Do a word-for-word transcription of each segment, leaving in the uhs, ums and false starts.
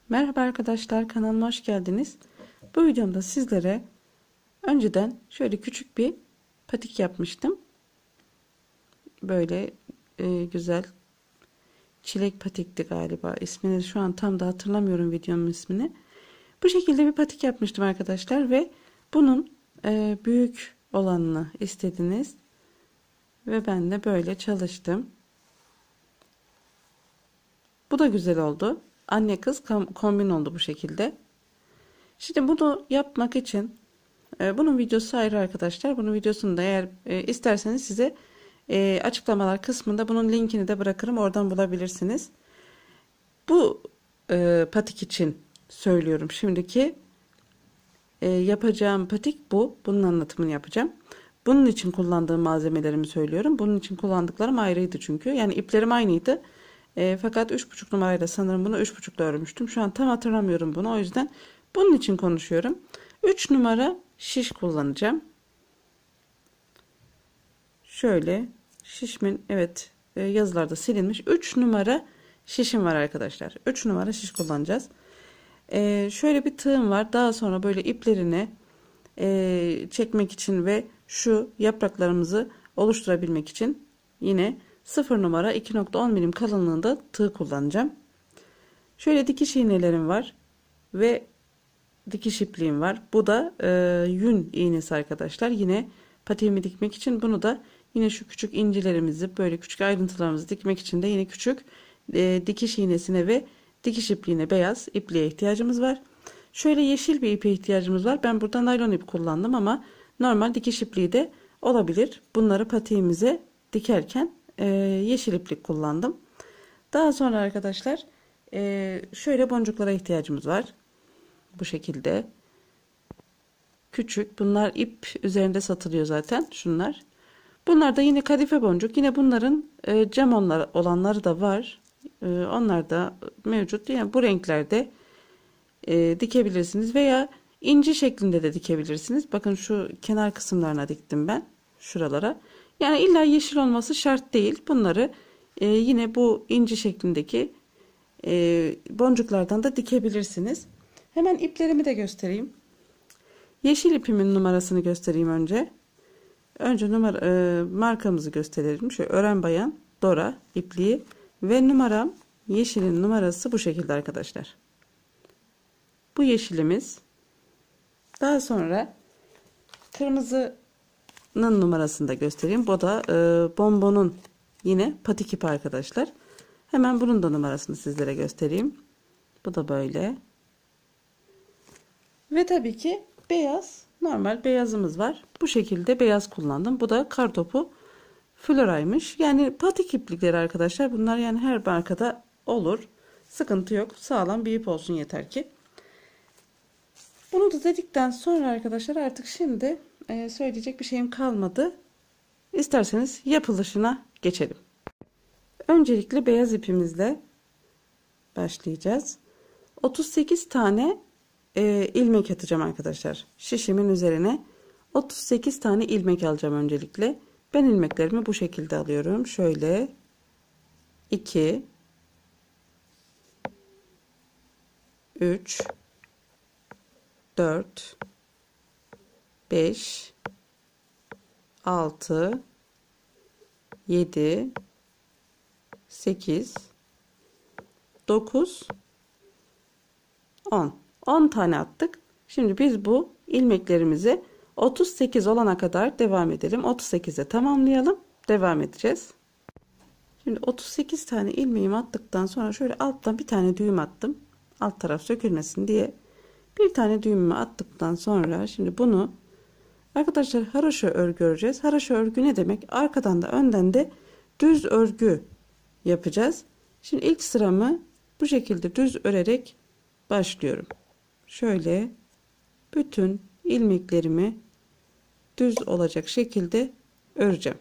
Merhaba arkadaşlar, kanalıma hoş geldiniz. Bu videomda sizlere önceden şöyle küçük bir patik yapmıştım. Böyle e, güzel çilek patikti galiba. İsmini şu an tam da hatırlamıyorum videonun ismini. Bu şekilde bir patik yapmıştım arkadaşlar ve bunun e, büyük olanını istediniz. Ve ben de böyle çalıştım. Bu da güzel oldu. Anne kız kombin oldu bu şekilde. Şimdi bunu yapmak için e, bunun videosu ayrı arkadaşlar. Bunun videosunu da eğer e, isterseniz size e, açıklamalar kısmında bunun linkini de bırakırım. Oradan bulabilirsiniz. Bu e, patik için söylüyorum. Şimdiki e, yapacağım patik bu. Bunun anlatımını yapacağım. Bunun için kullandığım malzemelerimi söylüyorum. Bunun için kullandıklarım ayrıydı çünkü. Yani iplerim aynıydı. E, fakat üç buçuk numarayla sanırım bunu üç buçukla örmüştüm. Şu an tam hatırlamıyorum bunu. O yüzden bunun için konuşuyorum. üç numara şiş kullanacağım. Şöyle şişmin evet e, yazılarda silinmiş. üç numara şişim var arkadaşlar. üç numara şiş kullanacağız. E, şöyle bir tığım var. Daha sonra böyle iplerini e, çekmek için ve şu yapraklarımızı oluşturabilmek için yine sıfır numara iki nokta on milim kalınlığında tığ kullanacağım. Şöyle dikiş iğnelerim var ve dikiş ipliğim var. Bu da e, yün iğnesi arkadaşlar. Yine patiğimi dikmek için bunu da yine şu küçük incilerimizi böyle küçük ayrıntılarımızı dikmek için de yine küçük e, dikiş iğnesine ve dikiş ipliğine beyaz ipliğe ihtiyacımız var. Şöyle yeşil bir ipe ihtiyacımız var. Ben burada naylon ip kullandım ama normal dikiş ipliği de olabilir. Bunları patiğimize dikerken e, yeşil iplik kullandım. Daha sonra arkadaşlar e, şöyle boncuklara ihtiyacımız var. Bu şekilde küçük, bunlar ip üzerinde satılıyor zaten şunlar. Bunlar da yine kadife boncuk. Yine bunların e, cam onlar, olanları da var. E, onlar da mevcut. Yani bu renklerde e, dikebilirsiniz veya inci şeklinde de dikebilirsiniz. Bakın şu kenar kısımlarına diktim ben. Şuralara. Yani illa yeşil olması şart değil. Bunları e, yine bu inci şeklindeki e, boncuklardan da dikebilirsiniz. Hemen iplerimi de göstereyim. Yeşil ipimin numarasını göstereyim önce. Önce numara e, markamızı gösterelim. Şöyle Ören Bayan Dora ipliği ve numaram, yeşilin numarası bu şekilde arkadaşlar. Bu yeşilimiz. Daha sonra kırmızının numarasını da göstereyim. Bu da e, bonbonun yine patik ipi arkadaşlar. Hemen bunun da numarasını sizlere göstereyim. Bu da böyle. Ve tabii ki beyaz, normal beyazımız var. Bu şekilde beyaz kullandım. Bu da kartopu floraymış. Yani patik iplikleri arkadaşlar. Bunlar yani her markada olur. Sıkıntı yok. Sağlam bir ip olsun yeter ki. Bunu da dedikten sonra arkadaşlar artık şimdi e, söyleyecek bir şeyim kalmadı. İsterseniz yapılışına geçelim. Öncelikle beyaz ipimizle başlayacağız. otuz sekiz tane e, ilmek atacağım arkadaşlar. Şişimin üzerine otuz sekiz tane ilmek alacağım öncelikle. Ben ilmeklerimi bu şekilde alıyorum. Şöyle iki üç dört beş altı yedi sekiz dokuz on on tane attık. Şimdi biz bu ilmeklerimizi otuz sekiz olana kadar devam edelim. otuz sekize tamamlayalım. Devam edeceğiz. Şimdi otuz sekiz tane ilmeğimi attıktan sonra şöyle alttan bir tane düğüm attım. Alt taraf sökülmesin diye. Bir tane düğümümü attıktan sonra şimdi bunu arkadaşlar haroşa örgü öreceğiz. Haroşa örgü ne demek? Arkadan da önden de düz örgü yapacağız. Şimdi ilk sıramı bu şekilde düz örerek başlıyorum. Şöyle bütün ilmeklerimi düz olacak şekilde öreceğim.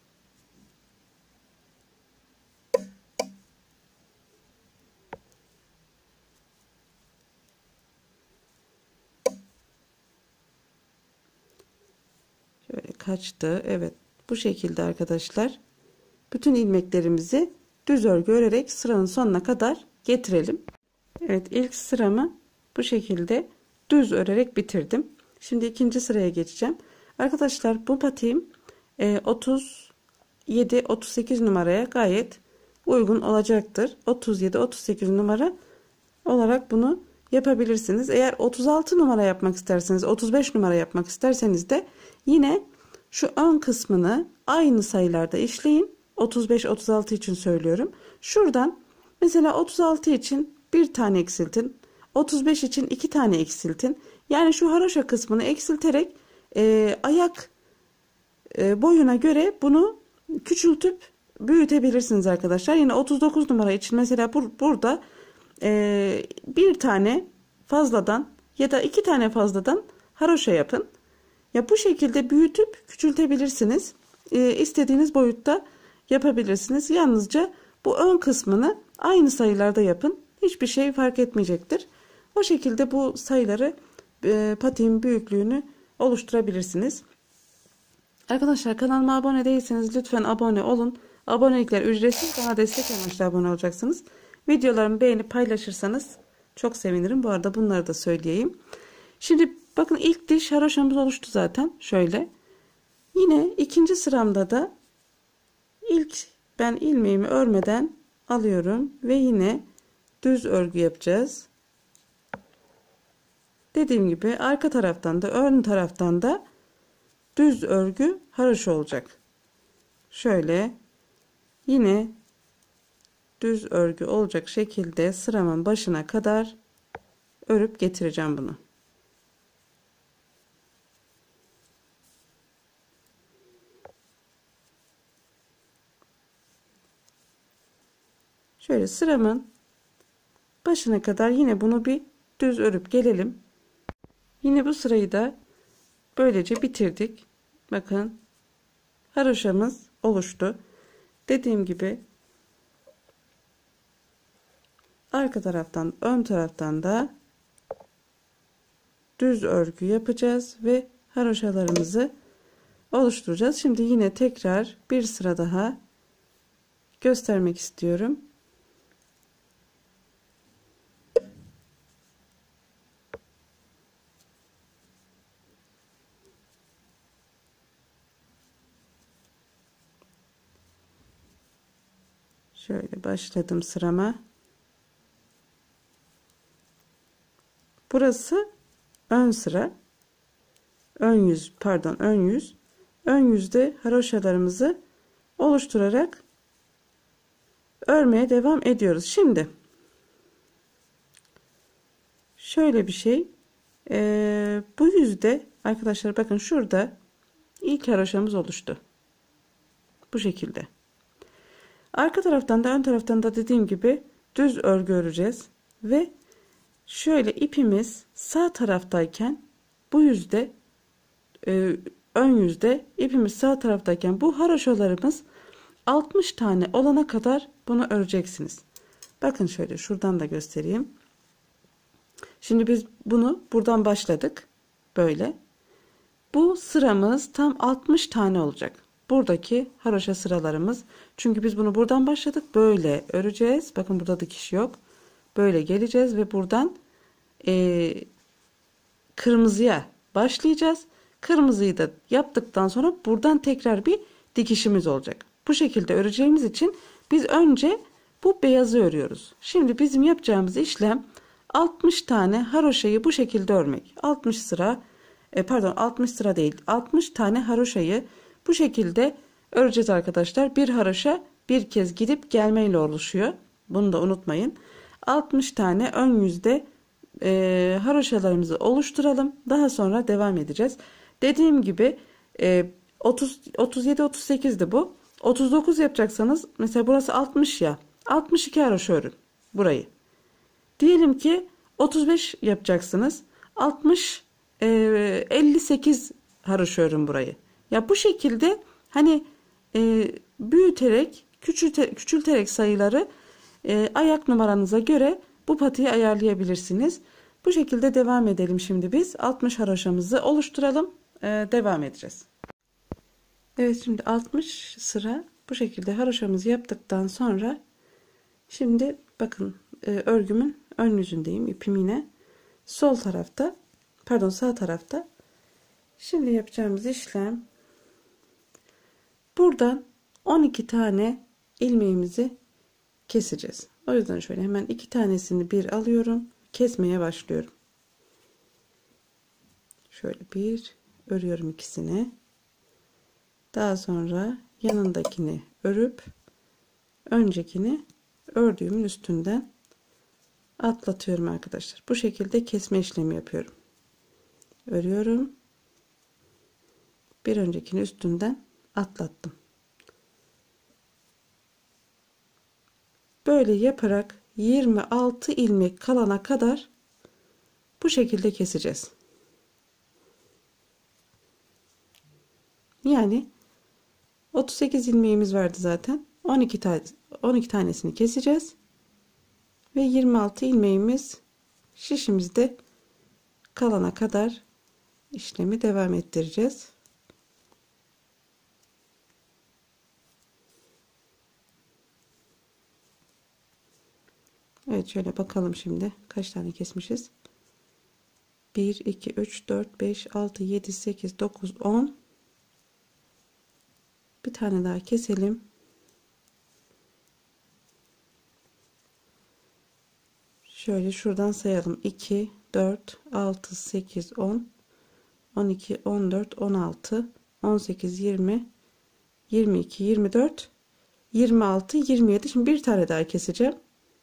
Şöyle kaçtı. Evet, bu şekilde arkadaşlar bütün ilmeklerimizi düz örgü örerek sıranın sonuna kadar getirelim. Evet, ilk sıramı bu şekilde düz örerek bitirdim. Şimdi ikinci sıraya geçeceğim. Arkadaşlar bu patiğim e, otuz yedi otuz sekiz numaraya gayet uygun olacaktır. otuz yedi otuz sekiz numara olarak bunu yapabilirsiniz. Eğer otuz altı numara yapmak isterseniz, otuz beş numara yapmak isterseniz de yine şu ön kısmını aynı sayılarda işleyin. otuz beş otuz altı için söylüyorum. Şuradan mesela otuz altı için bir tane eksiltin. otuz beş için iki tane eksiltin. Yani şu haroşa kısmını eksilterek e, ayak e, boyuna göre bunu küçültüp büyütebilirsiniz arkadaşlar. Yine otuz dokuz numara için mesela bur burada e, bir tane fazladan ya da iki tane fazladan haroşa yapın. Ya bu şekilde büyütüp küçültebilirsiniz. E, istediğiniz boyutta yapabilirsiniz. Yalnızca bu ön kısmını aynı sayılarda yapın. Hiçbir şey fark etmeyecektir. O şekilde bu sayıları e, patiğin büyüklüğünü oluşturabilirsiniz. Arkadaşlar kanalıma abone değilseniz lütfen abone olun. Abonelikler ücretsiz. Bana destek amaçlı abone olacaksınız. Videolarımı beğenip paylaşırsanız çok sevinirim. Bu arada bunları da söyleyeyim. Şimdi bakın ilk diş haroşamız oluştu zaten. Şöyle. Yine ikinci sıramda da ilk ben ilmeğimi örmeden alıyorum ve yine düz örgü yapacağız. Dediğim gibi arka taraftan da ön taraftan da düz örgü haroşa olacak. Şöyle yine düz örgü olacak şekilde sıramın başına kadar örüp getireceğim bunu. Şöyle sıramın başına kadar yine bunu bir düz örüp gelelim. Yine bu sırayı da böylece bitirdik. Bakın haroşamız oluştu. Dediğim gibi arka taraftan ön taraftan da düz örgü yapacağız ve haroşalarımızı oluşturacağız. Şimdi yine tekrar bir sıra daha göstermek istiyorum. Şöyle başladım sırama. Burası ön sıra. Ön yüz, pardon, ön yüz. Ön yüzde haroşalarımızı oluşturarak örmeye devam ediyoruz. Şimdi şöyle bir şey. Ee, bu yüzde arkadaşlar bakın şurada ilk haroşamız oluştu. Bu şekilde. Arka taraftan da ön taraftan da dediğim gibi düz örgü öreceğiz ve şöyle ipimiz sağ taraftayken bu yüzde e, ön yüzde ipimiz sağ taraftayken bu haroşalarımız altmış tane olana kadar bunu öreceksiniz. Bakın şöyle şuradan da göstereyim. Şimdi biz bunu buradan başladık. Böyle. Bu sıramız tam altmış tane olacak. Buradaki haroşa sıralarımız. Çünkü biz bunu buradan başladık. Böyle öreceğiz. Bakın burada dikiş yok. Böyle geleceğiz ve buradan e, kırmızıya başlayacağız. Kırmızıyı da yaptıktan sonra buradan tekrar bir dikişimiz olacak. Bu şekilde öreceğimiz için biz önce bu beyazı örüyoruz. Şimdi bizim yapacağımız işlem altmış tane haroşayı bu şekilde örmek. altmış sıra e, pardon altmış sıra değil, altmış tane haroşayı bu şekilde öreceğiz arkadaşlar. Bir haroşa bir kez gidip gelmeyle oluşuyor. Bunu da unutmayın. altmış tane ön yüzde e, haroşalarımızı oluşturalım. Daha sonra devam edeceğiz. Dediğim gibi e, otuz otuz yedi otuz sekizdi bu. otuz dokuz yapacaksanız mesela burası altmış ya. altmış iki haroşa örün burayı. Diyelim ki otuz beş yapacaksınız. altmış e, elli sekiz haroşa örün burayı. Ya bu şekilde hani e, büyüterek küçülte, küçülterek sayıları e, ayak numaranıza göre bu patiyi ayarlayabilirsiniz. Bu şekilde devam edelim şimdi biz. altmış haroşamızı oluşturalım. E, devam edeceğiz. Evet, şimdi altmış sıra bu şekilde haroşamızı yaptıktan sonra şimdi bakın e, örgümün ön yüzündeyim. İpim yine sol tarafta, pardon sağ tarafta. Şimdi yapacağımız işlem, buradan on iki tane ilmeğimizi keseceğiz. O yüzden şöyle hemen iki tanesini bir alıyorum, kesmeye başlıyorum. Şöyle bir örüyorum ikisini. Daha sonra yanındakini örüp öncekini ördüğümün üstünden atlatıyorum arkadaşlar. Bu şekilde kesme işlemi yapıyorum. Örüyorum. Bir öncekini üstünden atlattım. Böyle yaparak yirmi altı ilmek kalana kadar bu şekilde keseceğiz. Yani otuz sekiz ilmeğimiz vardı zaten. on iki tane on iki tanesini keseceğiz. Ve yirmi altı ilmeğimiz şişimizde kalana kadar işlemi devam ettireceğiz. Evet, şöyle bakalım şimdi kaç tane kesmişiz. bir, iki, üç, dört, beş, altı, yedi, sekiz, dokuz, on. Bir tane daha keselim. Şöyle şuradan sayalım. iki, dört, altı, sekiz, on, on iki, on dört, on altı, on sekiz, yirmi, yirmi iki, yirmi dört, yirmi altı, yirmi yedi. Şimdi bir tane daha keseceğim.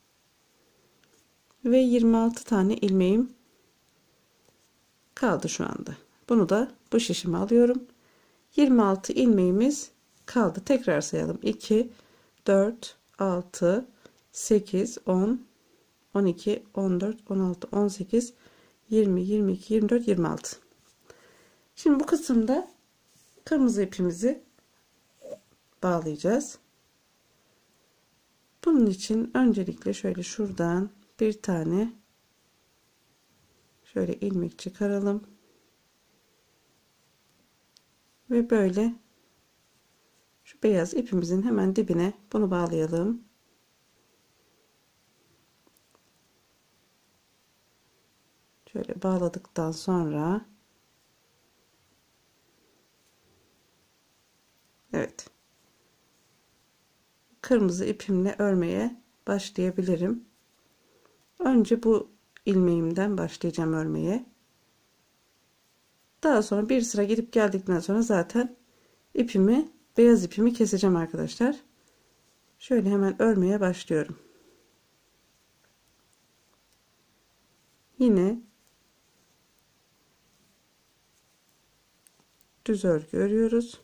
Ve yirmi altı tane ilmeğim kaldı şu anda. Bunu da bu şişime alıyorum. yirmi altı ilmeğimiz kaldı. Tekrar sayalım. iki, dört, altı, sekiz, on, on iki, on dört, on altı, on sekiz, yirmi, yirmi iki, yirmi dört, yirmi altı. Şimdi bu kısımda kırmızı ipimizi bağlayacağız. Bunun için öncelikle şöyle şuradan bir tane şöyle ilmek çıkaralım. Ve böyle şu beyaz ipimizin hemen dibine bunu bağlayalım. Şöyle bağladıktan sonra evet, kırmızı ipimle örmeye başlayabilirim. Önce bu ilmeğimden başlayacağım örmeye. Daha sonra bir sıra gidip geldikten sonra zaten ipimi, beyaz ipimi keseceğim arkadaşlar. Şöyle hemen örmeye başlıyorum. Yine düz örgü örüyoruz.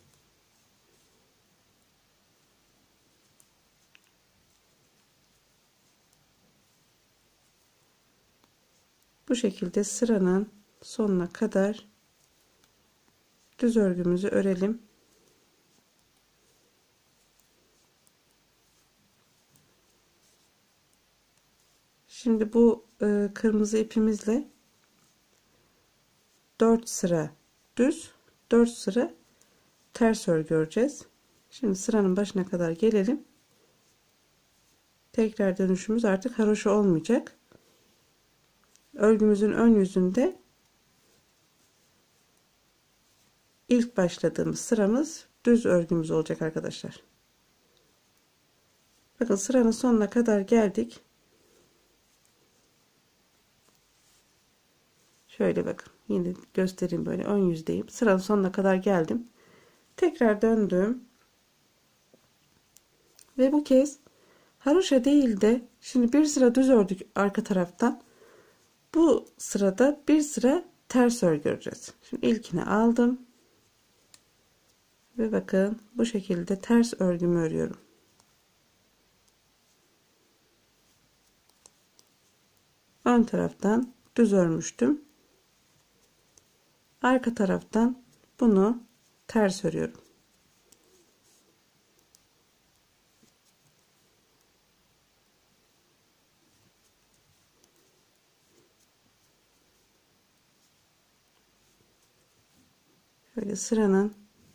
Bu şekilde sıranın sonuna kadar düz örgümüzü örelim. Şimdi bu e, kırmızı ipimizle dört sıra düz, dört sıra ters örgü öreceğiz. Şimdi sıranın başına kadar gelelim. Tekrar dönüşümüz artık haroşa olmayacak. Örgümüzün ön yüzünde ilk başladığımız sıramız düz örgümüz olacak arkadaşlar. Bakın sıranın sonuna kadar geldik. Şöyle bakın, yine göstereyim, böyle ön yüzdeyim. Sıranın sonuna kadar geldim. Tekrar döndüm. Ve bu kez haroşa değil de şimdi bir sıra düz ördük arka taraftan. Bu sırada bir sıra ters örgü öreceğiz. Şimdi ilkini aldım. Ve bakın bu şekilde ters örgümü örüyorum. Ön taraftan düz örmüştüm. Arka taraftan bunu ters örüyorum. Böyle sıranın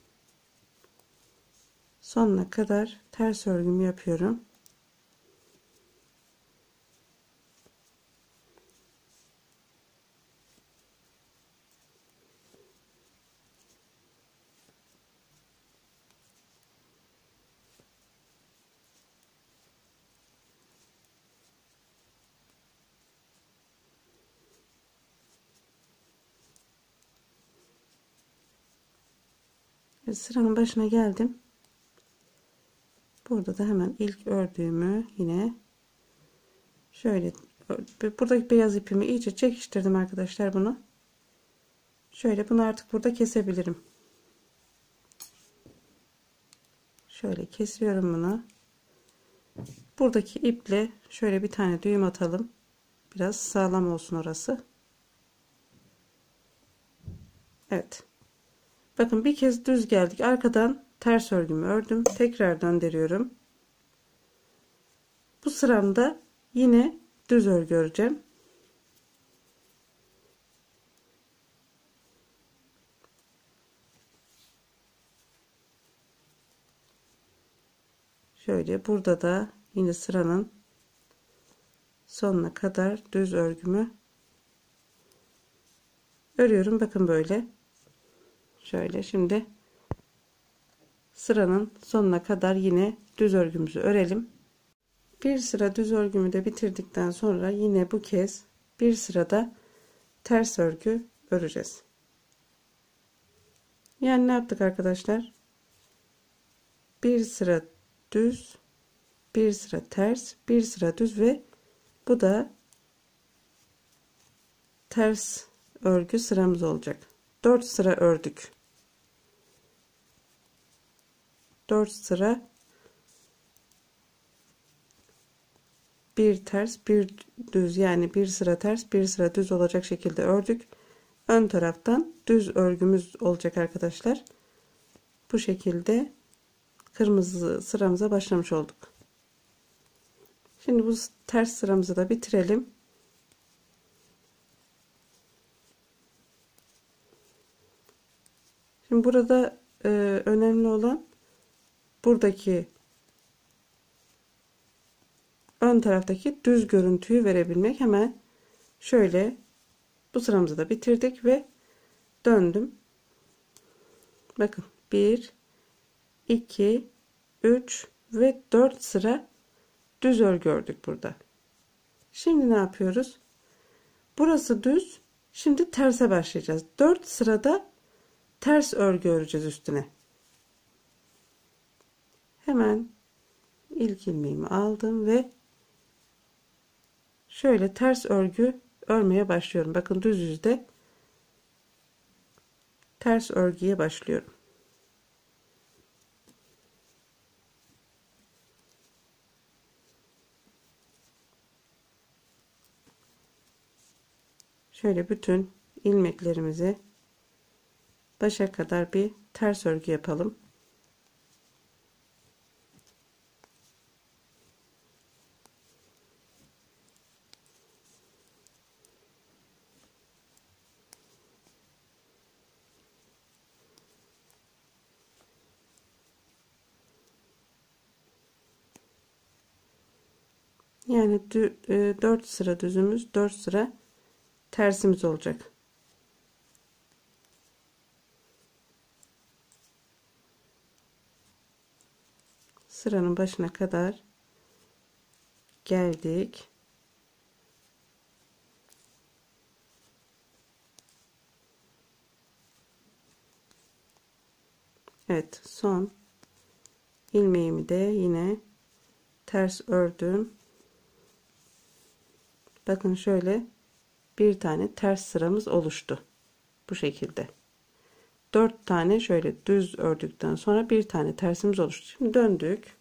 sonuna kadar ters örgümü yapıyorum. Evet, sıranın başına geldim. Burada da hemen ilk ördüğümü yine şöyle, buradaki beyaz ipimi iyice çekiştirdim arkadaşlar bunu. Şöyle bunu artık burada kesebilirim. Şöyle kesiyorum bunu. Buradaki iple şöyle bir tane düğüm atalım. Biraz sağlam olsun orası. Evet. Bakın bir kez düz geldik. Arkadan ters örgümü ördüm. Tekrar döndürüyorum. Bu sıramda yine düz örgü öreceğim. Şöyle burada da yine sıranın sonuna kadar düz örgümü örüyorum. Bakın böyle. Şöyle şimdi sıranın sonuna kadar yine düz örgümüzü örelim. Bir sıra düz örgümü de bitirdikten sonra yine bu kez bir sırada ters örgü öreceğiz. Yani ne yaptık arkadaşlar? Bir sıra düz, bir sıra ters, bir sıra düz ve bu da ters örgü sıramız olacak. dört sıra ördük. dört sıra bir ters bir düz, yani bir sıra ters bir sıra düz olacak şekilde ördük. Ön taraftan düz örgümüz olacak arkadaşlar. Bu şekilde kırmızı sıramıza başlamış olduk. Şimdi bu ters sıramızı da bitirelim. Şimdi burada e, önemli olan buradaki ön taraftaki düz görüntüyü verebilmek. Hemen şöyle bu sıramızı da bitirdik ve döndüm. Bakın bir iki üç ve dört sıra düz örgü ördük burada. Şimdi ne yapıyoruz? Burası düz. Şimdi terse başlayacağız. dört sırada ters örgü öreceğiz üstüne. Hemen ilk ilmeğimi aldım ve şöyle ters örgü örmeye başlıyorum. Bakın düz yüzde ters örgüye başlıyorum. Şöyle bütün ilmeklerimizi başa kadar bir ters örgü yapalım. Yani dört sıra düzümüz, dört sıra tersimiz olacak. Sıranın başına kadar geldik. Evet, son ilmeğimi de yine ters ördüm. Bakın şöyle bir tane ters sıramız oluştu. Bu şekilde. dört tane şöyle düz ördükten sonra bir tane tersimiz oluştu. Şimdi döndük.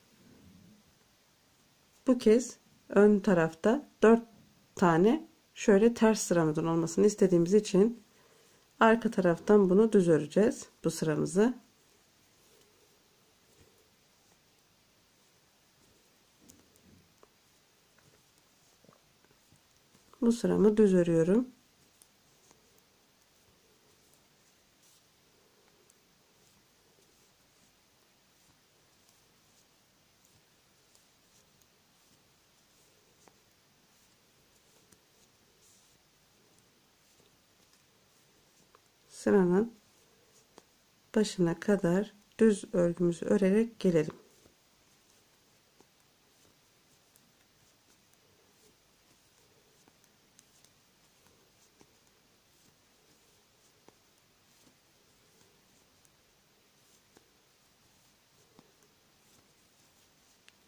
Bu kez ön tarafta dört tane şöyle ters sıramızın olmasını istediğimiz için arka taraftan bunu düz öreceğiz, bu sıramızı. Bu sıramı düz örüyorum. Sıranın başına kadar düz örgümüzü örerek gelelim.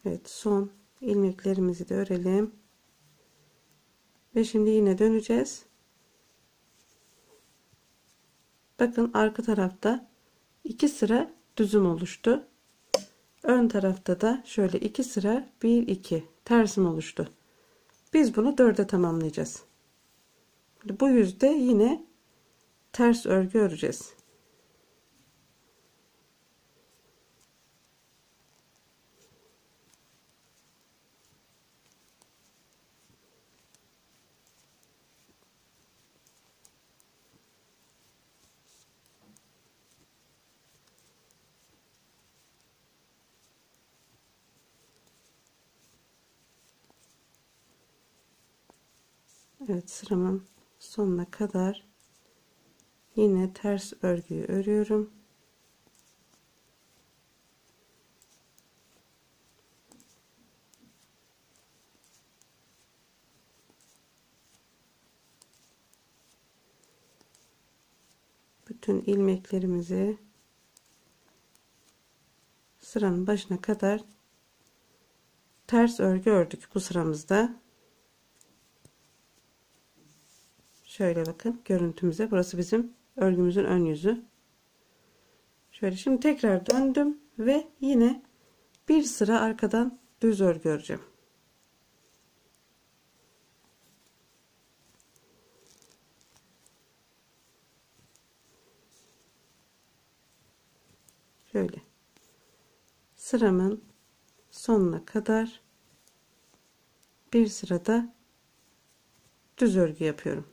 Evet, son ilmeklerimizi de örelim. Ve şimdi yine döneceğiz. Bakın arka tarafta iki sıra düzüm oluştu. Ön tarafta da şöyle iki sıra bir iki tersim oluştu. Biz bunu dörde tamamlayacağız. Bu yüzde yine ters örgü öreceğiz. Evet, sıramın sonuna kadar yine ters örgüyü örüyorum. Bütün ilmeklerimizi sıranın başına kadar ters örgü ördük bu sıramızda. Şöyle bakın görüntümüze. Burası bizim örgümüzün ön yüzü. Şöyle şimdi tekrar döndüm ve yine bir sıra arkadan düz örgü öreceğim. Şöyle sıramın sonuna kadar bir sırada düz örgü yapıyorum.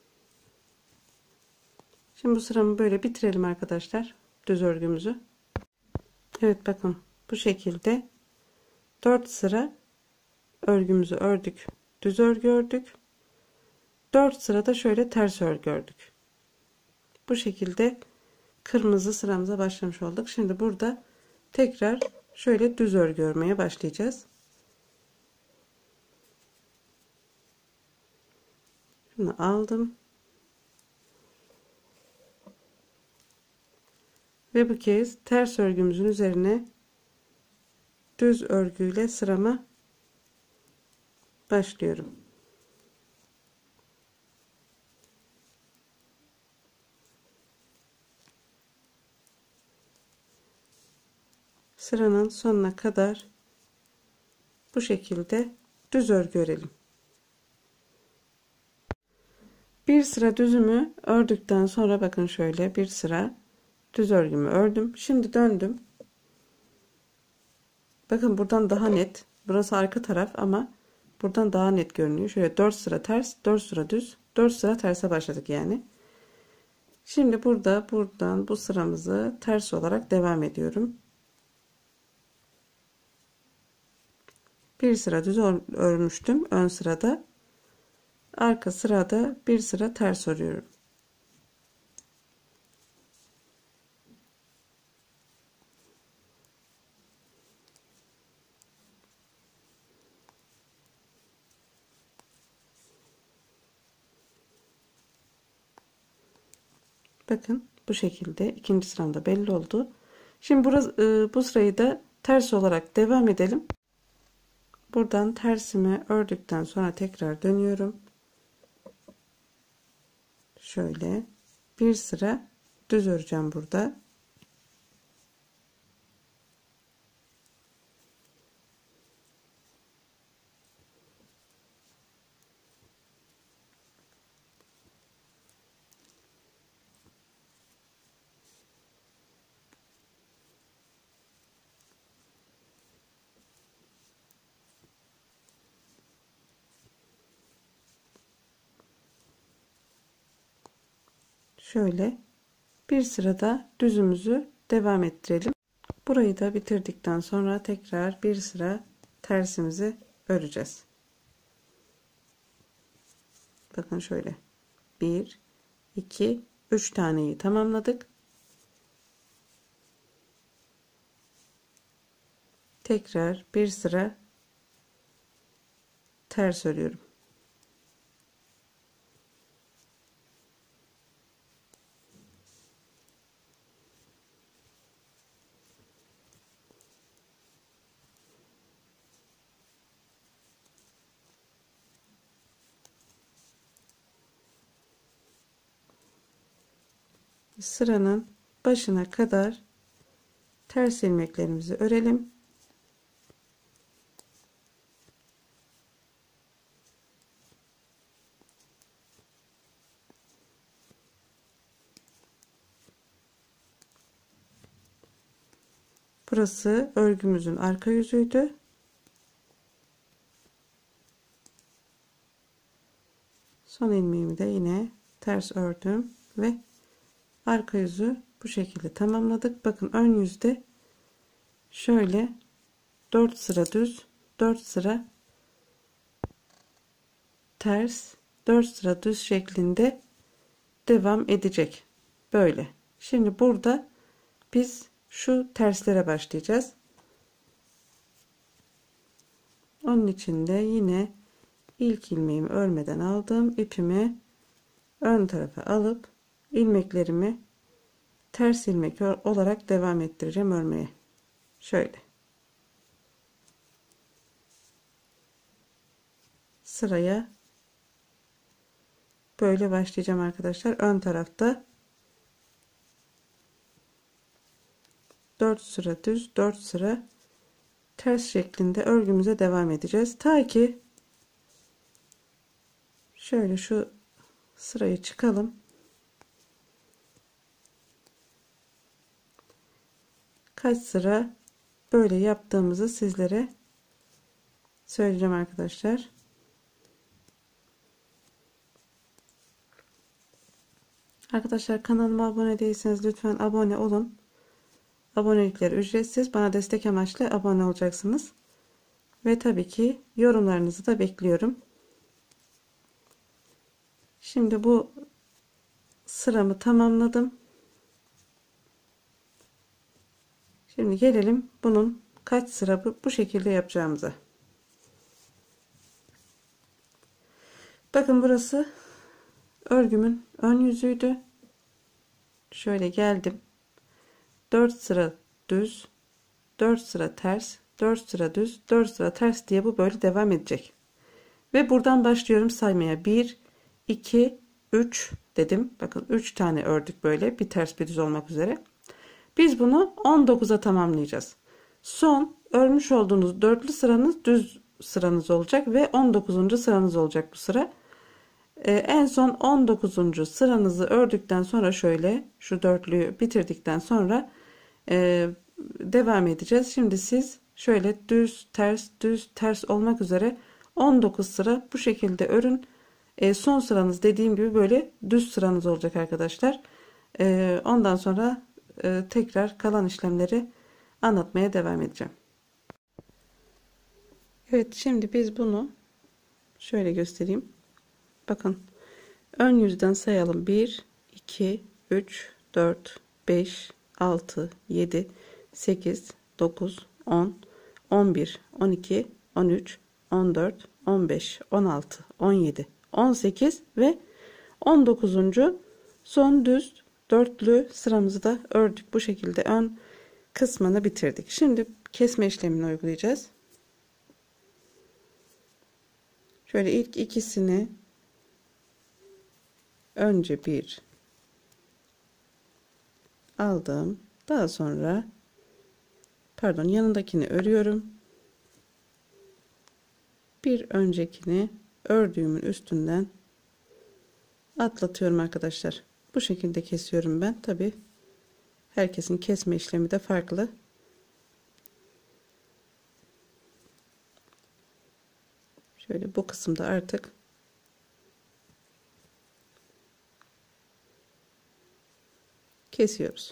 Şimdi bu sıramı böyle bitirelim arkadaşlar. Düz örgümüzü. Evet, bakın bu şekilde dört sıra örgümüzü ördük. Düz örgü ördük. dört sırada şöyle ters örgü ördük. Bu şekilde kırmızı sıramıza başlamış olduk. Şimdi burada tekrar şöyle düz örgü örmeye başlayacağız. Şunu aldım. Ve bu kez ters örgümüzün üzerine düz örgüyle sırama başlıyorum. Sıranın sonuna kadar bu şekilde düz örgü örelim. Bir sıra düzümü ördükten sonra bakın şöyle bir sıra düz örgümü ördüm. Şimdi döndüm. Bakın buradan daha net. Burası arka taraf ama buradan daha net görünüyor. Şöyle dört sıra ters, dört sıra düz, dört sıra terse başladık yani. Şimdi burada buradan bu sıramızı ters olarak devam ediyorum. Bir sıra düz örmüştüm ön sırada. Arka sırada bir sıra ters örüyorum. Bakın bu şekilde ikinci sıramda belli oldu. Şimdi burası, bu sırayı da ters olarak devam edelim. Buradan tersimi ördükten sonra tekrar dönüyorum. Şöyle bir sıra düz öreceğim burada. Şöyle bir sırada düzümüzü devam ettirelim. Burayı da bitirdikten sonra tekrar bir sıra tersimizi öreceğiz. Bakın şöyle bir iki üç taneyi tamamladık. Tekrar bir sıra ters örüyorum. sıranın başına kadar ters ilmeklerimizi örelim. Burası örgümüzün arka yüzüydü. Son ilmeğimi de yine ters ördüm ve arka yüzü bu şekilde tamamladık. Bakın ön yüzde şöyle dört sıra düz, dört sıra ters, dört sıra düz şeklinde devam edecek. Böyle. Şimdi burada biz şu terslere başlayacağız. Onun için de yine ilk ilmeğimi örmeden aldım. İpimi ön tarafa alıp ilmeklerimi ters ilmek olarak devam ettireceğim örmeye. Şöyle. Sıraya böyle başlayacağım arkadaşlar. Ön tarafta dört sıra düz, dört sıra ters şeklinde örgümüze devam edeceğiz. Ta ki şöyle şu sırayı çıkalım. Kaç sıra böyle yaptığımızı sizlere söyleyeceğim arkadaşlar. Arkadaşlar kanalıma abone değilseniz lütfen abone olun. Abonelikler ücretsiz. Bana destek amaçlı abone olacaksınız. Ve tabii ki yorumlarınızı da bekliyorum. Şimdi bu sıramı tamamladım. Şimdi gelelim bunun kaç sıra bu, bu şekilde yapacağımıza. Bakın burası örgümün ön yüzüydü. Şöyle geldim. dört sıra düz, dört sıra ters, dört sıra düz, dört sıra ters diye bu böyle devam edecek. Ve buradan başlıyorum saymaya. bir, iki, üç dedim. Bakın üç tane ördük böyle. Bir ters bir düz olmak üzere. Biz bunu on dokuza tamamlayacağız. Son örmüş olduğunuz dörtlü sıranız düz sıranız olacak ve on dokuzuncu sıranız olacak bu sıra. Ee, en son on dokuzuncu sıranızı ördükten sonra şöyle şu dörtlüyü bitirdikten sonra e, devam edeceğiz. Şimdi siz şöyle düz ters düz ters olmak üzere on dokuz sıra bu şekilde örün. E, son sıranız dediğim gibi böyle düz sıranız olacak arkadaşlar. E, ondan sonra e, tekrar kalan işlemleri anlatmaya devam edeceğim. Evet, şimdi biz bunu şöyle göstereyim. Bakın ön yüzden sayalım. bir, iki, üç, dört, beş, altı, yedi, sekiz, dokuz, on, on bir, on iki, on üç, on dört, on beş, on altı, on yedi, on sekiz ve on dokuzuncu son düz dörtlü sıramızı da ördük. Bu şekilde ön kısmını bitirdik. Şimdi kesme işlemini uygulayacağız. Şöyle ilk ikisini önce bir aldım. Daha sonra pardon yanındakini örüyorum. Bir öncekini ördüğümün üstünden atlatıyorum arkadaşlar. Bu şekilde kesiyorum ben. Tabi herkesin kesme işlemi de farklı. Şöyle bu kısımda artık kesiyoruz.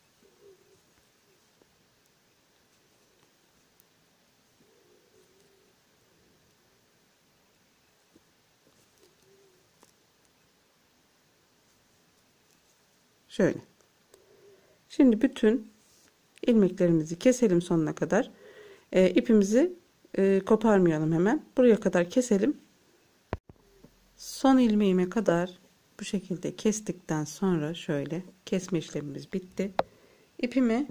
Şöyle. Şimdi bütün ilmeklerimizi keselim sonuna kadar. E, ipimizi e, koparmayalım hemen. Buraya kadar keselim. Son ilmeğime kadar bu şekilde kestikten sonra şöyle kesme işlemimiz bitti. İpimi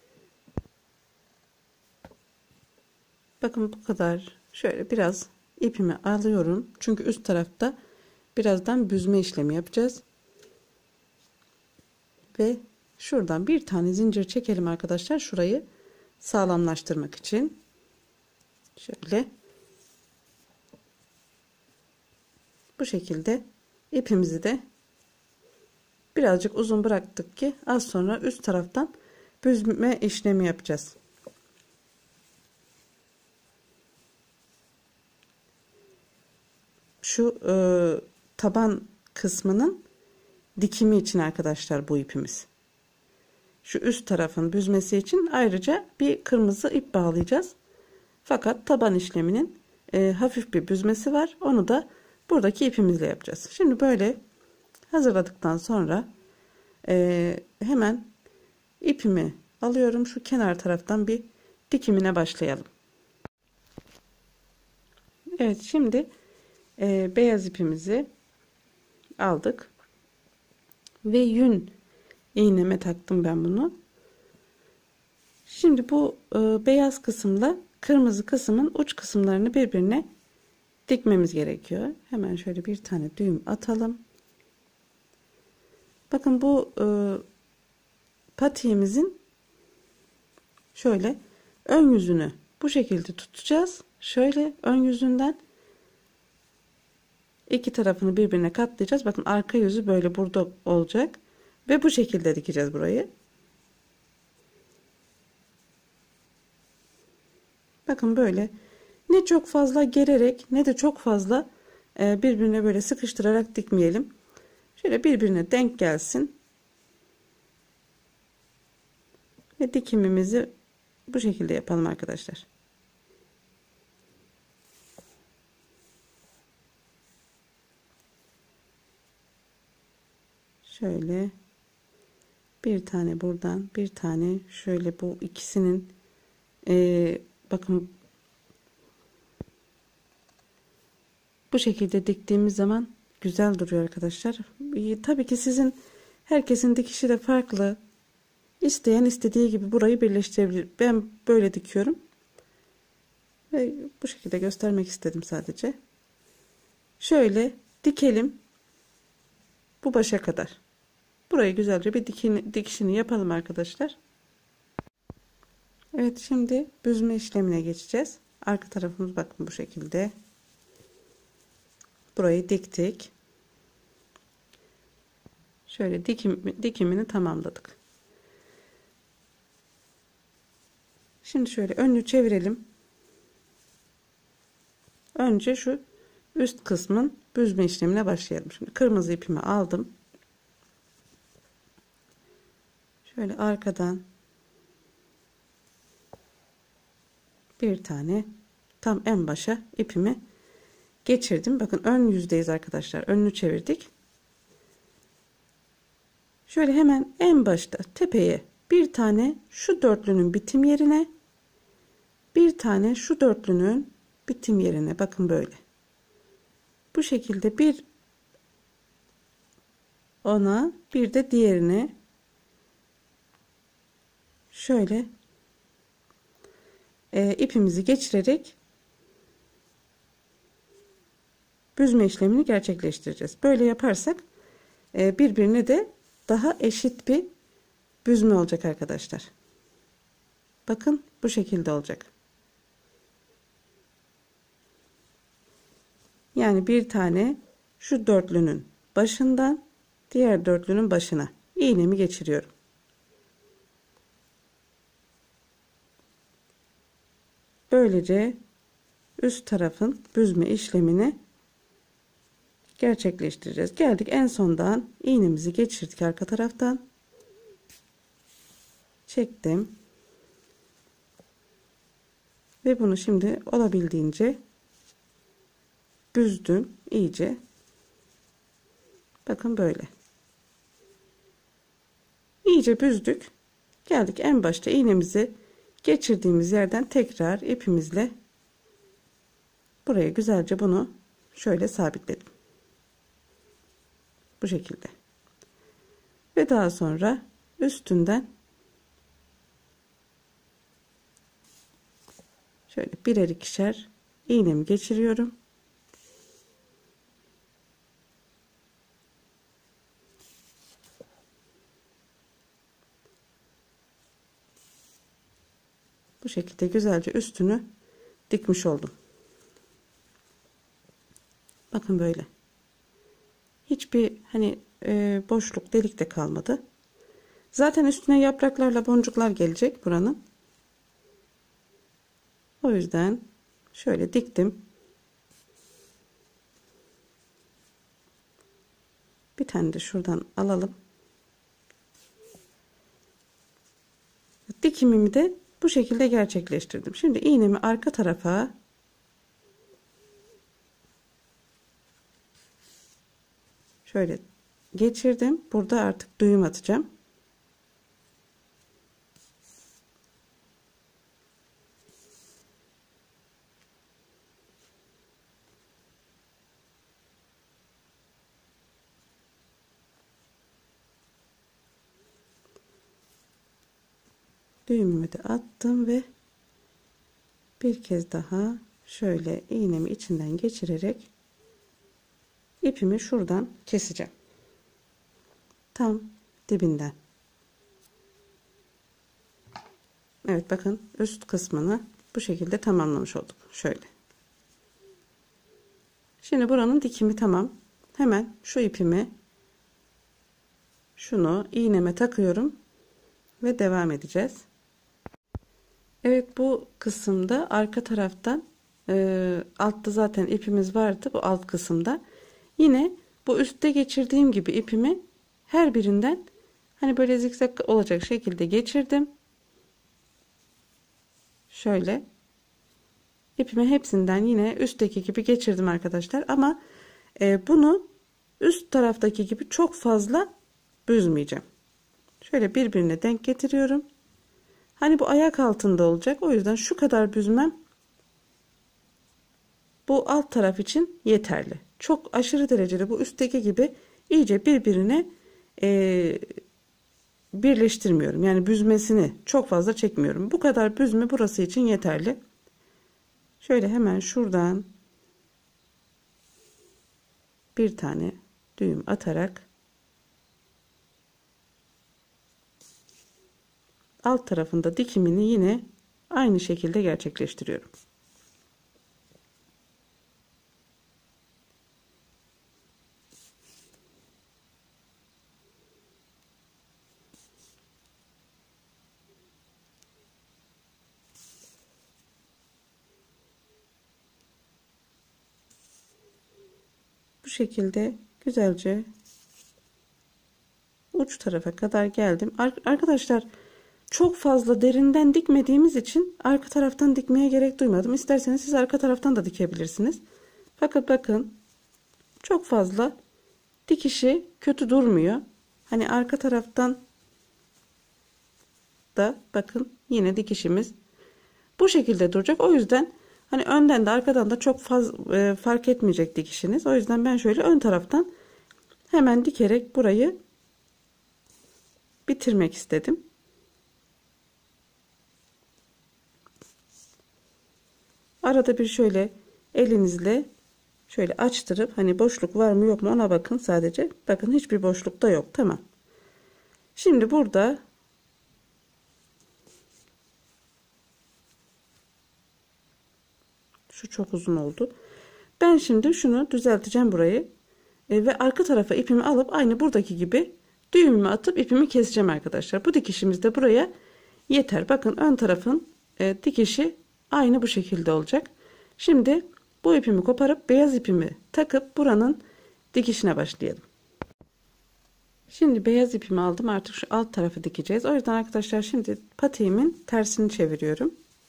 bakın bu kadar şöyle biraz ipimi alıyorum. Çünkü üst tarafta birazdan büzme işlemi yapacağız. ve şuradan bir tane zincir çekelim arkadaşlar, şurayı sağlamlaştırmak için. Şöyle bu şekilde ipimizi de birazcık uzun bıraktık ki az sonra üst taraftan büzme işlemi yapacağız. Şu e, taban kısmının dikimi için arkadaşlar bu ipimiz. Şu üst tarafın büzmesi için ayrıca bir kırmızı ip bağlayacağız. Fakat taban işleminin e, hafif bir büzmesi var. Onu da buradaki ipimizle yapacağız. Şimdi böyle hazırladıktan sonra e, hemen ipimi alıyorum. Şu kenar taraftan bir dikimine başlayalım. Evet, şimdi e, beyaz ipimizi aldık ve yün iğneme taktım ben bunu. Şimdi bu e, beyaz kısımla kırmızı kısmın uç kısımlarını birbirine dikmemiz gerekiyor. Hemen şöyle bir tane düğüm atalım. Bakın bu e, patiğimizin şöyle ön yüzünü bu şekilde tutacağız. Şöyle ön yüzünden iki tarafını birbirine katlayacağız. Bakın arka yüzü böyle burada olacak ve bu şekilde dikeceğiz burayı. Bakın böyle ne çok fazla gererek ne de çok fazla birbirine böyle sıkıştırarak dikmeyelim. Şöyle birbirine denk gelsin. Ve dikimimizi bu şekilde yapalım arkadaşlar. Şöyle bir tane buradan, bir tane şöyle, bu ikisinin e, bakın bu şekilde diktiğimiz zaman güzel duruyor arkadaşlar. E, tabii ki sizin herkesin dikişi de farklı. İsteyen istediği gibi burayı birleştirebilir. Ben böyle dikiyorum. Ve bu şekilde göstermek istedim sadece. Şöyle dikelim. Bu başa kadar. Burayı güzelce bir dikini, dikişini yapalım arkadaşlar. Evet, şimdi büzme işlemine geçeceğiz. Arka tarafımız bakın bu şekilde. Burayı diktik. Şöyle dikim, dikimini tamamladık. Şimdi şöyle önünü çevirelim. Önce şu üst kısmın büzme işlemine başlayalım. Şimdi kırmızı ipimi aldım. Şöyle arkadan bir tane tam en başa ipimi geçirdim. Bakın ön yüzdeyiz arkadaşlar. Önünü çevirdik. Şöyle hemen en başta tepeye bir tane şu dörtlünün bitim yerine, bir tane şu dörtlünün bitim yerine, bakın böyle. Bu şekilde bir ona, bir de diğerine şöyle e, ipimizi geçirerek büzme işlemini gerçekleştireceğiz. Böyle yaparsak e, birbirine de daha eşit bir büzme olacak arkadaşlar. Bakın bu şekilde olacak. Yani bir tane şu dörtlünün başından diğer dörtlünün başına iğnemi geçiriyorum. Böylece üst tarafın büzme işlemini gerçekleştireceğiz. Geldik en sondan iğnemizi geçirdik arka taraftan. Çektim. Ve bunu şimdi olabildiğince büzdüm iyice. Bakın böyle. İyice büzdük. Geldik en başta iğnemizi geçirdiğimiz yerden tekrar ipimizle buraya güzelce bunu şöyle sabitledim. Bu şekilde. Ve daha sonra üstünden şöyle birer ikişer iğnemi geçiriyorum. Bu şekilde güzelce üstünü dikmiş oldum. Bakın böyle. Hiçbir hani e, boşluk, delik de kalmadı. Zaten üstüne yapraklarla boncuklar gelecek buranın. O yüzden şöyle diktim. Bir tane de şuradan alalım. Dikimimi de bu şekilde gerçekleştirdim. Şimdi iğnemi arka tarafa şöyle geçirdim. Burada artık düğüm atacağım. Düğümümü de attım ve bir kez daha şöyle iğnemi içinden geçirerek ipimi şuradan keseceğim. Tam dibinden. Evet, bakın üst kısmını bu şekilde tamamlamış olduk. Şöyle. Şimdi buranın dikimi tamam. Hemen şu ipimi şunu iğneme takıyorum ve devam edeceğiz. Evet, bu kısımda arka taraftan e, altta zaten ipimiz vardı bu alt kısımda. Yine bu üstte geçirdiğim gibi ipimi her birinden hani böyle zikzak olacak şekilde geçirdim. Şöyle ipimi hepsinden yine üstteki gibi geçirdim arkadaşlar. Ama e, bunu üst taraftaki gibi çok fazla büzmeyeceğim. Şöyle birbirine denk getiriyorum. Hani bu ayak altında olacak. O yüzden şu kadar büzmem bu alt taraf için yeterli. Çok aşırı derecede bu üstteki gibi iyice birbirine e, birleştirmiyorum. Yani büzmesini çok fazla çekmiyorum. Bu kadar büzme burası için yeterli. Şöyle hemen şuradan bir tane düğüm atarak alt tarafında dikimini yine aynı şekilde gerçekleştiriyorum. Bu şekilde güzelce uç tarafa kadar geldim. Arkadaşlar çok fazla derinden dikmediğimiz için arka taraftan dikmeye gerek duymadım. İsterseniz siz arka taraftan da dikebilirsiniz. Fakat bakın çok fazla dikişi kötü durmuyor. Hani arka taraftan da bakın yine dikişimiz bu şekilde duracak. O yüzden hani önden de arkadan da çok fazla e, fark etmeyecek dikişiniz. O yüzden ben şöyle ön taraftan hemen dikerek burayı bitirmek istedim. Arada bir şöyle elinizle şöyle açtırıp hani boşluk var mı yok mu ona bakın sadece. Bakın hiçbir boşluk da yok. Tamam. Şimdi burada şu çok uzun oldu. Ben şimdi şunu düzelteceğim burayı. E, ve arka tarafa ipimi alıp aynı buradaki gibi düğümümü atıp ipimi keseceğim arkadaşlar. Bu dikişimiz de buraya yeter. Bakın ön tarafın e, dikişi aynı bu şekilde olacak. Şimdi bu ipimi koparıp beyaz ipimi takıp buranın dikişine başlayalım. Şimdi beyaz ipimi aldım. Artık şu alt tarafı dikeceğiz. O yüzden arkadaşlar şimdi patiğimin tersini çeviriyorum.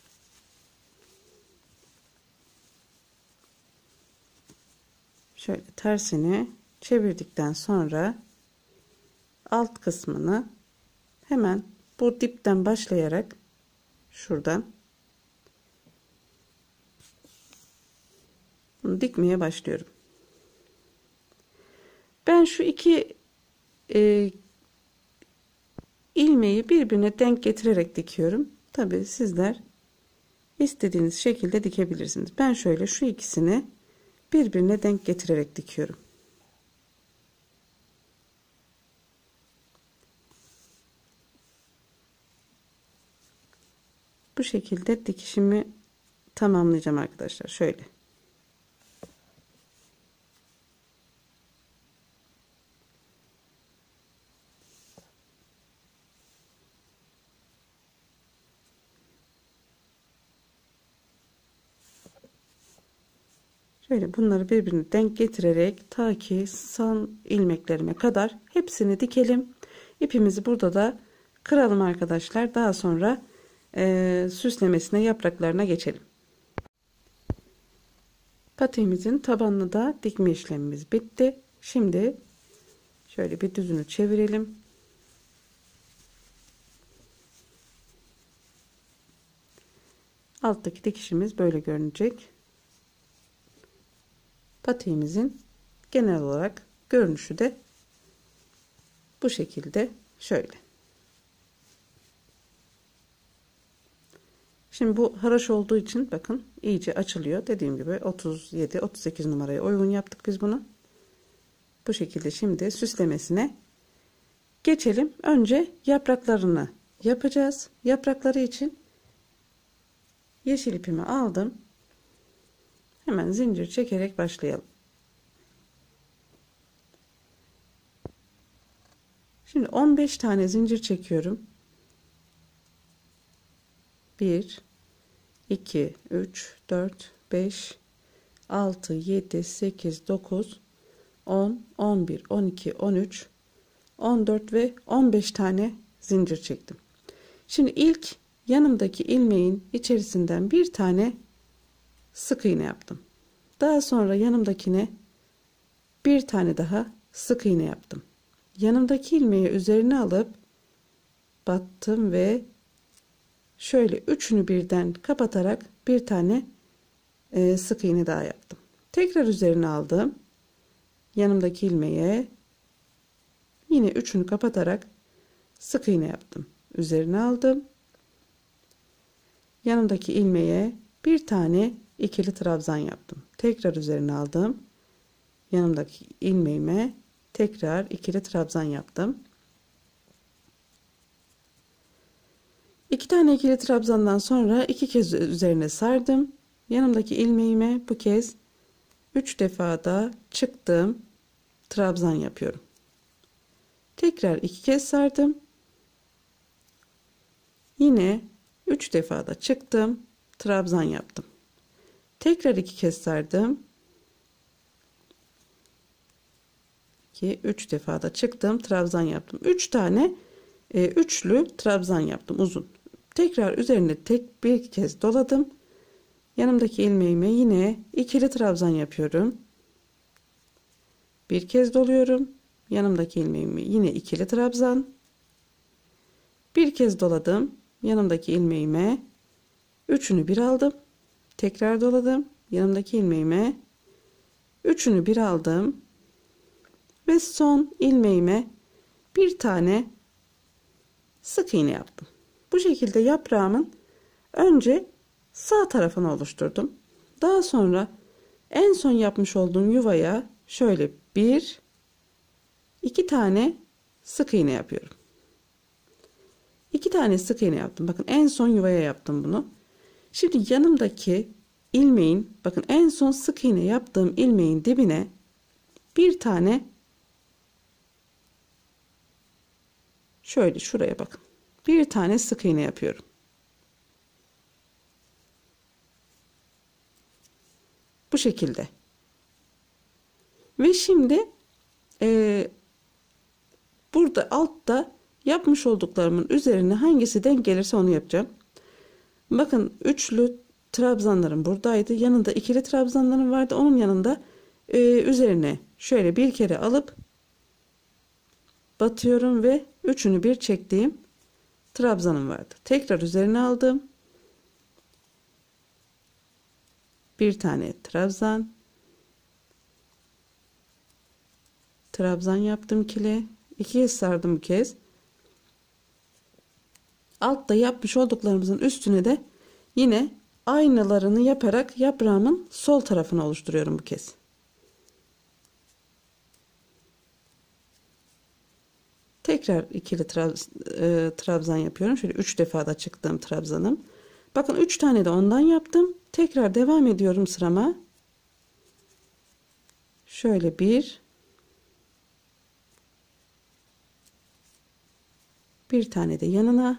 Şöyle tersini çevirdikten sonra alt kısmını hemen bu dipten başlayarak şuradan bunu dikmeye başlıyorum. Ben şu iki e, ilmeği birbirine denk getirerek dikiyorum. Tabi sizler istediğiniz şekilde dikebilirsiniz. Ben şöyle şu ikisini birbirine denk getirerek dikiyorum. Bu şekilde dikişimi tamamlayacağım arkadaşlar. Şöyle. Şöyle bunları birbirine denk getirerek ta ki son ilmeklerime kadar hepsini dikelim. İpimizi burada da kıralım arkadaşlar. Daha sonra e, süslemesine, yapraklarına geçelim. Patiğimizin tabanını da dikme işlemimiz bitti. Şimdi şöyle bir düzünü çevirelim. Alttaki dikişimiz böyle görünecek. Patiğimizin genel olarak görünüşü de bu şekilde, şöyle. Şimdi bu haraş olduğu için bakın iyice açılıyor. Dediğim gibi otuz yedi otuz sekiz numaraya uygun yaptık biz bunu. Bu şekilde şimdi süslemesine geçelim. Önce yapraklarını yapacağız. Yaprakları için yeşil ipimi aldım. Hemen zincir çekerek başlayalım. Şimdi on beş tane zincir çekiyorum. bir iki üç dört beş altı yedi sekiz dokuz on on bir on iki on üç on dört ve on beş tane zincir çektim. Şimdi ilk yanımdaki ilmeğin içerisinden bir tane sık iğne yaptım. Daha sonra yanımdakine bir tane daha sık iğne yaptım. Yanımdaki ilmeği üzerine alıp battım ve şöyle üçünü birden kapatarak bir tane e, sık iğne daha yaptım. Tekrar üzerine aldım. Yanımdaki ilmeğe yine üçünü kapatarak sık iğne yaptım. Üzerine aldım. Yanımdaki ilmeğe bir tane ikili trabzan yaptım. Tekrar üzerine aldım. Yanımdaki ilmeğime tekrar ikili trabzan yaptım. İki tane ikili trabzandan sonra iki kez üzerine sardım. Yanımdaki ilmeğime bu kez üç defa da çıktım, trabzan yapıyorum. Tekrar iki kez sardım. Yine üç defa da çıktım, trabzan yaptım. Tekrar iki kez sardım. iki üç defa da çıktım, trabzan yaptım. üç tane e, üçlü trabzan yaptım uzun. Tekrar üzerine tek bir kez doladım. Yanımdaki ilmeğime yine ikili trabzan yapıyorum. Bir kez doluyorum. Yanımdaki ilmeğimi yine ikili trabzan. Bir kez doladım. Yanımdaki ilmeğime üçünü bir aldım. Tekrar doladım. Yanımdaki ilmeğime üçünü bir aldım. Ve son ilmeğime bir tane sık iğne yaptım. Bu şekilde yaprağımın önce sağ tarafını oluşturdum. Daha sonra en son yapmış olduğum yuvaya şöyle bir iki tane sık iğne yapıyorum. İki tane sık iğne yaptım. Bakın en son yuvaya yaptım bunu. Şimdi yanımdaki ilmeğin, bakın en son sık iğne yaptığım ilmeğin dibine bir tane şöyle şuraya bakın. Bir tane sık iğne yapıyorum. Bu şekilde. Ve şimdi e, burada altta yapmış olduklarımın üzerine hangisi denk gelirse onu yapacağım. Bakın üçlü trabzanlarım buradaydı. Yanında ikili trabzanlarım vardı. Onun yanında e, üzerine şöyle bir kere alıp batıyorum ve üçünü bir çektiğim trabzanım vardı. Tekrar üzerine aldım. Bir tane trabzan. Trabzan yaptım ikili. İkiye sardım bu kez. Altta yapmış olduklarımızın üstüne de yine aynalarını yaparak yaprağımın sol tarafını oluşturuyorum bu kez. Tekrar ikili trabzan, e, trabzan yapıyorum. Şöyle üç defa da çıktığım trabzanım. Bakın üç tane de ondan yaptım. Tekrar devam ediyorum sırama. Şöyle bir, bir tane de yanına,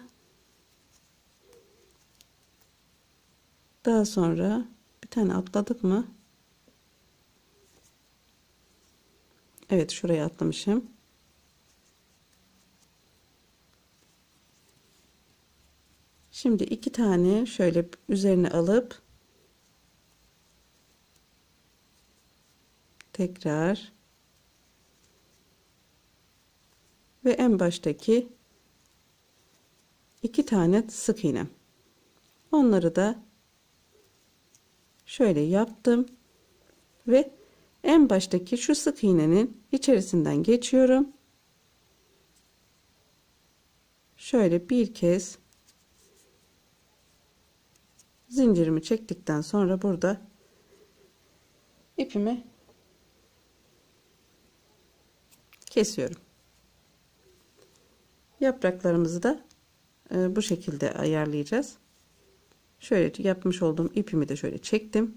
daha sonra bir tane atladık mı? Evet, şuraya atlamışım. Şimdi iki tane şöyle üzerine alıp tekrar ve en baştaki iki tane sık iğne. Onları da şöyle yaptım ve en baştaki şu sık iğnenin içerisinden geçiyorum. Şöyle bir kez zincirimi çektikten sonra burada ipimi kesiyorum. Yapraklarımızı da e, bu şekilde ayarlayacağız. Şöyle yapmış olduğum ipimi de şöyle çektim.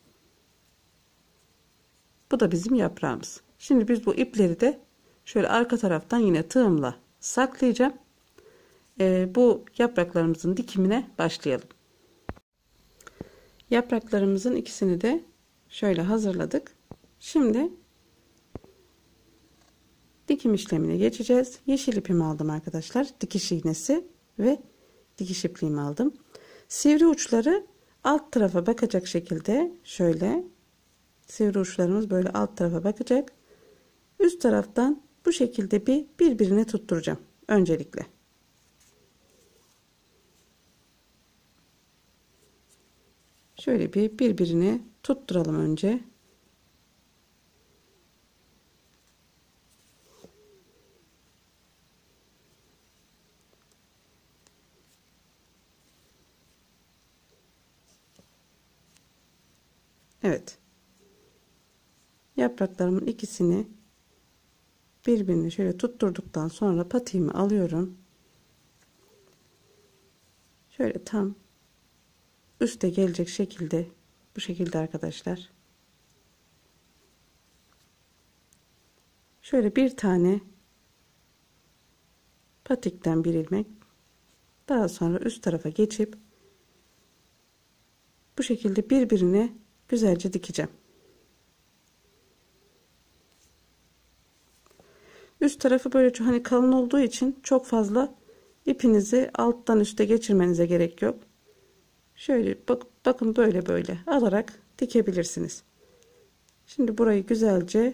Bu da bizim yaprağımız. Şimdi biz bu ipleri de şöyle arka taraftan yine tığımla saklayacağım. E, bu yapraklarımızın dikimine başlayalım. Yapraklarımızın ikisini de şöyle hazırladık. Şimdi dikim işlemine geçeceğiz. Yeşil ipimi aldım arkadaşlar. Dikiş iğnesi ve dikiş ipliğimi aldım. Sivri uçları alt tarafa bakacak şekilde şöyle sivri uçlarımız böyle alt tarafa bakacak. Üst taraftan bu şekilde bir birbirine tutturacağım öncelikle. Şöyle bir birbirine tutturalım önce. Evet. Yapraklarımın ikisini birbirine şöyle tutturduktan sonra patiğimi alıyorum. Şöyle tam üste gelecek şekilde, bu şekilde arkadaşlar. Şöyle bir tane patikten bir ilmek, daha sonra üst tarafa geçip bu şekilde birbirine güzelce dikeceğim. Üst tarafı böyle hani kalın olduğu için çok fazla ipinizi alttan üste geçirmenize gerek yok. Şöyle bak, bakın böyle böyle alarak dikebilirsiniz. Şimdi burayı güzelce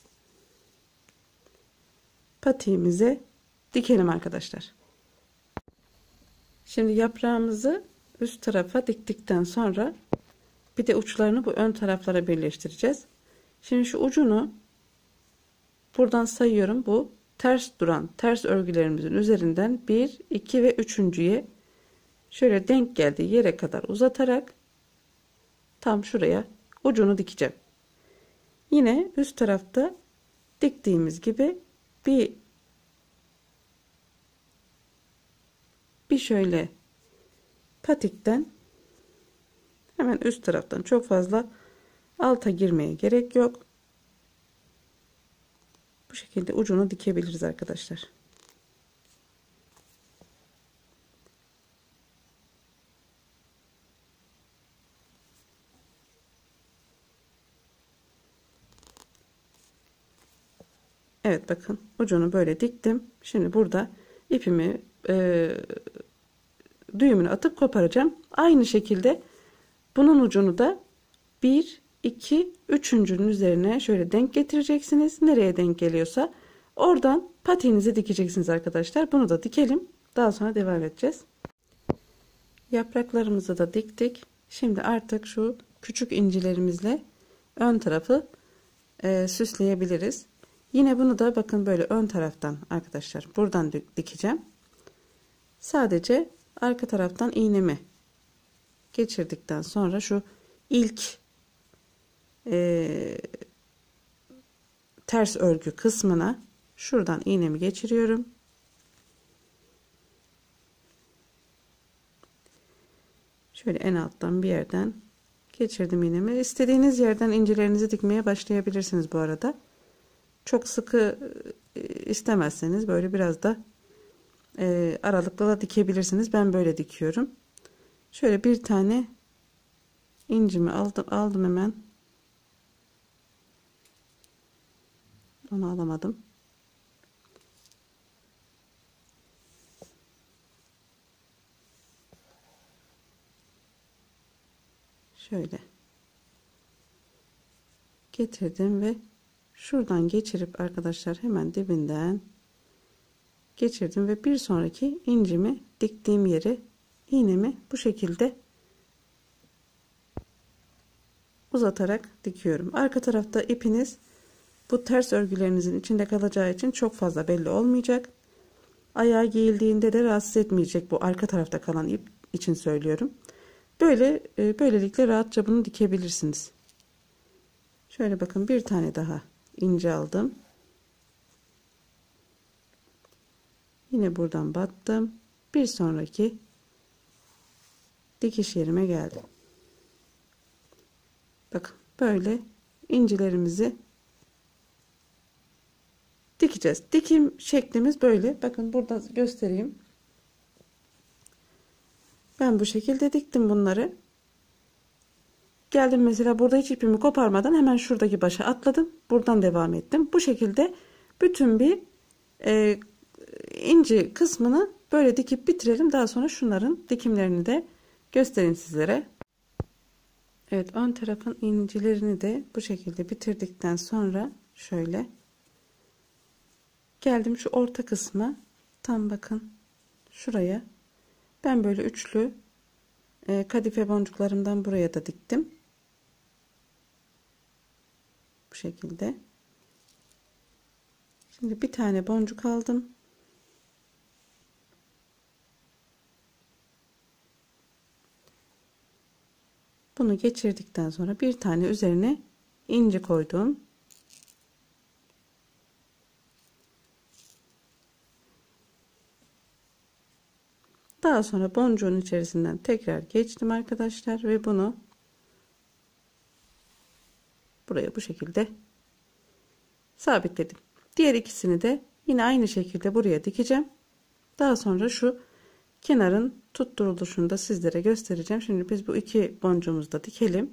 patiğimize dikelim arkadaşlar. Şimdi yaprağımızı üst tarafa diktikten sonra bir de uçlarını bu ön taraflara birleştireceğiz. Şimdi şu ucunu buradan sayıyorum. Bu ters duran ters örgülerimizin üzerinden bir, iki ve üçüncüye şöyle denk geldiği yere kadar uzatarak tam şuraya ucunu dikeceğim. Yine üst tarafta diktiğimiz gibi bir bir şöyle patikten hemen üst taraftan, çok fazla alta girmeye gerek yok. Bu şekilde ucunu dikebiliriz arkadaşlar. Evet, bakın ucunu böyle diktim. Şimdi burada ipimi e, düğümünü atıp koparacağım. Aynı şekilde bunun ucunu da bir, iki, üçüncünün üzerine şöyle denk getireceksiniz. Nereye denk geliyorsa oradan patiğinizi dikeceksiniz arkadaşlar. Bunu da dikelim. Daha sonra devam edeceğiz. Yapraklarımızı da diktik. Şimdi artık şu küçük incilerimizle ön tarafı e, süsleyebiliriz. Yine bunu da bakın böyle ön taraftan arkadaşlar buradan dikeceğim. Sadece arka taraftan iğnemi geçirdikten sonra şu ilk e, ters örgü kısmına şuradan iğnemi Şöyle en alttan bir yerden geçirdim iğnemi. İstediğiniz yerden incilerinizi dikmeye başlayabilirsiniz bu arada. Çok sıkı istemezseniz böyle biraz da e, aralıkla da dikebilirsiniz. Ben böyle dikiyorum. Şöyle bir tane incimi aldım, aldım hemen. Onu alamadım. Şöyle getirdim ve şuradan geçirip arkadaşlar hemen dibinden geçirdim ve bir sonraki incimi diktiğim yere iğnemi bu şekilde uzatarak dikiyorum. Arka tarafta ipiniz bu ters örgülerinizin içinde kalacağı için çok fazla belli olmayacak. Ayağa giyildiğinde de rahatsız etmeyecek, bu arka tarafta kalan ip için söylüyorum. Böyle böylelikle rahatça bunu dikebilirsiniz. Şöyle bakın, bir tane daha ince aldım. Yine buradan battım. Bir sonraki dikiş yerime geldim. Bakın böyle incilerimizi dikeceğiz. Dikim şeklimiz böyle. Bakın burada göstereyim. Ben bu şekilde diktim bunları. Geldim mesela burada hiç ipimi koparmadan hemen şuradaki başa atladım. Buradan devam ettim. Bu şekilde bütün bir e, inci kısmını böyle dikip bitirelim. Daha sonra şunların dikimlerini de göstereyim sizlere. Evet, ön tarafın incilerini de bu şekilde bitirdikten sonra şöyle geldim şu orta kısma, tam bakın şuraya ben böyle üçlü e, kadife boncuklarımdan buraya da diktim. Bu şekilde. Şimdi bir tane boncuk aldım. Bunu geçirdikten sonra bir tane üzerine inci koydum. Daha sonra boncuğun içerisinden tekrar geçtim arkadaşlar ve bunu buraya bu şekilde sabitledim. Diğer ikisini de yine aynı şekilde buraya dikeceğim. Daha sonra şu kenarın tutturuluşunu da sizlere göstereceğim. Şimdi biz bu iki boncuğumuzu da dikelim.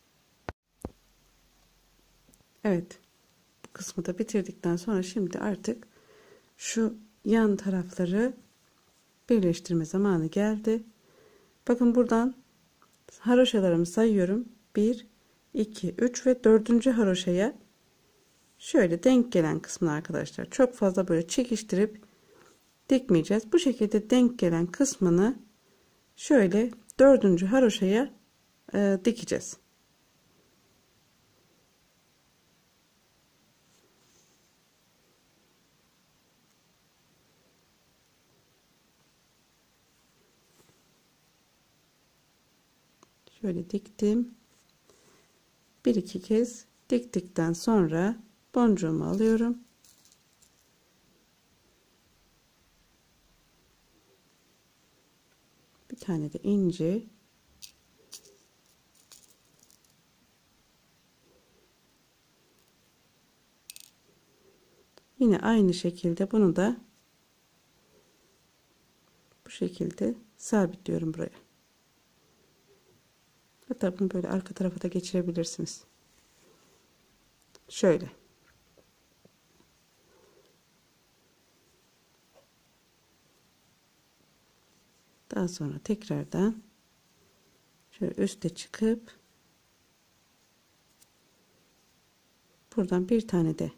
Evet, bu kısmı da bitirdikten sonra şimdi artık şu yan tarafları birleştirme zamanı geldi. Bakın buradan haroşalarımı sayıyorum. bir, iki, üç ve dördüncü haroşaya şöyle denk gelen kısmını arkadaşlar çok fazla böyle çekiştirip dikmeyeceğiz. Bu şekilde denk gelen kısmını şöyle dördüncü haroşaya e, dikeceğiz. Şöyle diktim. Bir iki kez diktikten sonra boncuğumu alıyorum. Bir tane de inci. Yine aynı şekilde bunu da bu şekilde sabitliyorum buraya. Hatta bunu böyle arka tarafa da geçirebilirsiniz. Şöyle. Daha sonra tekrardan şöyle üste çıkıp buradan bir tane de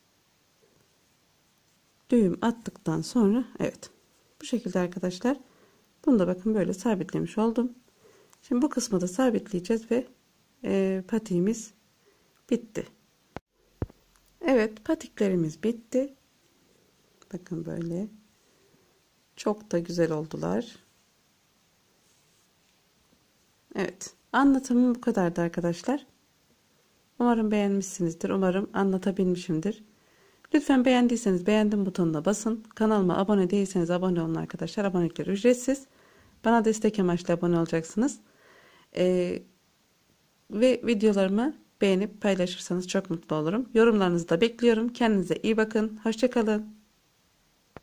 düğüm attıktan sonra evet bu şekilde arkadaşlar, bunu da bakın böyle sabitlemiş oldum. Şimdi bu kısmı da sabitleyeceğiz ve e, patiğimiz bitti. Evet, patiklerimiz bitti. Bakın böyle çok da güzel oldular. Evet, anlatımım bu kadardı arkadaşlar. Umarım beğenmişsinizdir. Umarım anlatabilmişimdir. Lütfen beğendiyseniz beğendim butonuna basın. Kanalıma abone değilseniz abone olun arkadaşlar. Abonelikler ücretsiz. Bana destek amaçlı abone olacaksınız. E, ve videolarımı beğenip paylaşırsanız çok mutlu olurum. Yorumlarınızı da bekliyorum. Kendinize iyi bakın. Hoşça kalın.